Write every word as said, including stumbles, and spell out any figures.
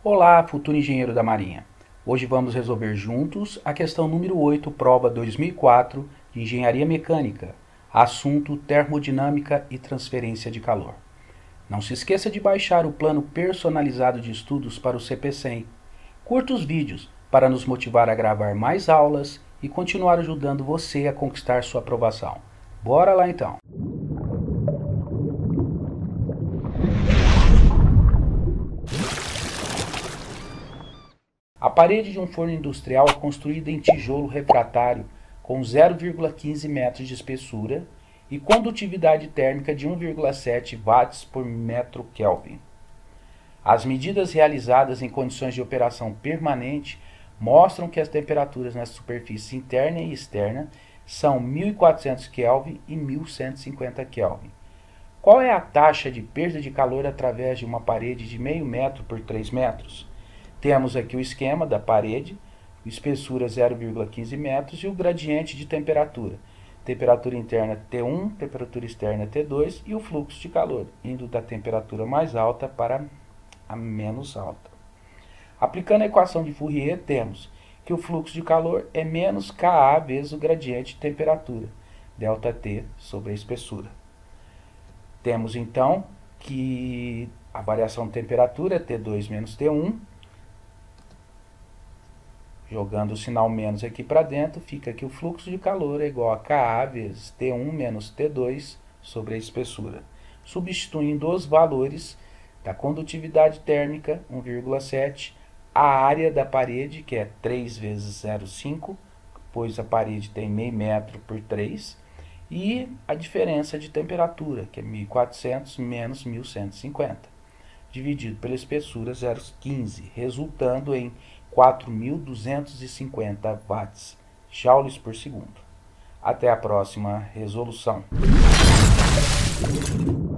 Olá, futuro engenheiro da Marinha. Hoje vamos resolver juntos a questão número oito, prova dois mil e quatro de Engenharia Mecânica, assunto termodinâmica e transferência de calor. Não se esqueça de baixar o plano personalizado de estudos para o C P cem. Curta os vídeos para nos motivar a gravar mais aulas e continuar ajudando você a conquistar sua aprovação. Bora lá então! A parede de um forno industrial é construída em tijolo refratário com zero vírgula quinze metros de espessura e condutividade térmica de um vírgula sete watts por metro Kelvin. As medidas realizadas em condições de operação permanente mostram que as temperaturas na superfície interna e externa são mil e quatrocentos Kelvin e mil cento e cinquenta Kelvin. Qual é a taxa de perda de calor através de uma parede de meio metro por três metros? Temos aqui o esquema da parede, espessura zero vírgula quinze metros e o gradiente de temperatura. Temperatura interna T um, temperatura externa T dois e o fluxo de calor, indo da temperatura mais alta para a menos alta. Aplicando a equação de Fourier, temos que o fluxo de calor é menos Ka vezes o gradiente de temperatura, ΔT sobre a espessura. Temos então que a variação de temperatura é T dois menos T um. Jogando o sinal menos aqui para dentro, fica que o fluxo de calor é igual a Ka vezes T um menos T dois sobre a espessura. Substituindo os valores da condutividade térmica, um vírgula sete, a área da parede, que é três vezes zero vírgula cinco, pois a parede tem meio metro por três, e a diferença de temperatura, que é mil e quatrocentos menos mil cento e cinquenta, dividido pela espessura zero vírgula quinze, resultando em quatro mil duzentos e cinquenta watts, joules por segundo. Até a próxima resolução.